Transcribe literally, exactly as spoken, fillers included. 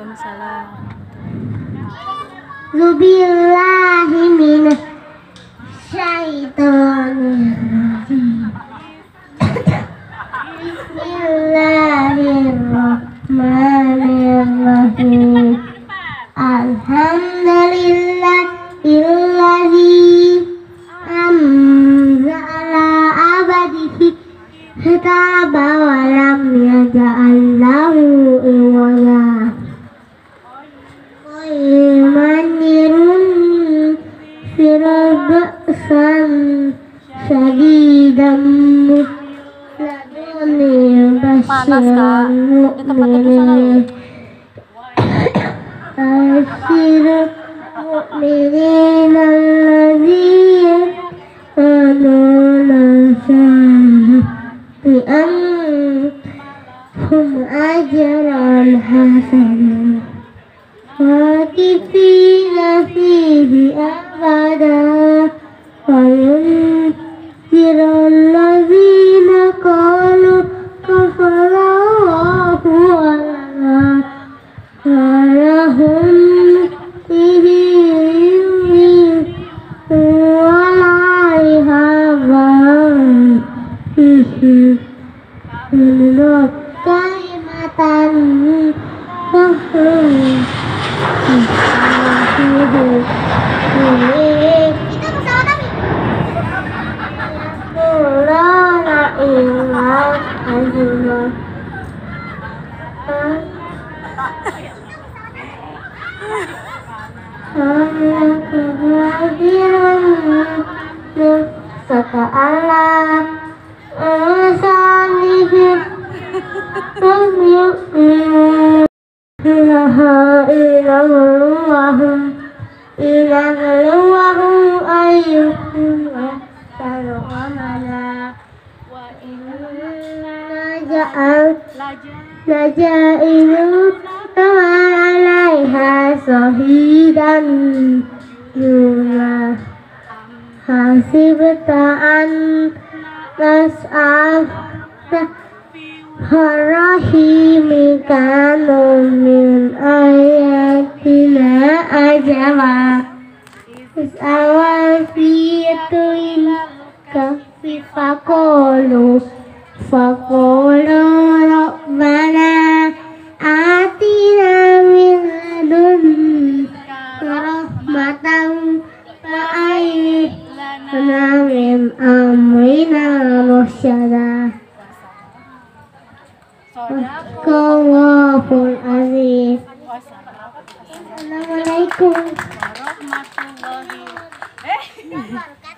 Waalaikumsalam. Zubillahi minas syaitonir rajim. Bismillahirrahmanirrahim. Alhamdulillahilladzi anzala abadihi kitaba wa lam yaj'al lahu iwaja. Manirun firabsan syadidan laduni basyiran mu'minin asyirul mu'minin alladzina anulana bi'anhum ajran hasanah Wakifina fihi abada Wayunzirul lazina qalu kafarallahu ala Walahum fihi ilmi Walaihaban Fihi Menurut kalimatan Kahlu kita bersama kami. La ilaha illallah. Saka Allah asalihim yu'minu ilaha illallah illallahu ayyuhum ahsanu amala wa inna ja'al lajailu kama alaiha sahidan yula hasibta an nas'af Harahimi kanu min ayatina ajaba Is'awal fiyatuin kafi fakolu Fakolu Rabbana atina min ladun rahmatan wa'ayyih lana min amrina rasyada Waalaikumsalam aziz. Assalamualaikum warahmatullahi wabarakatuh.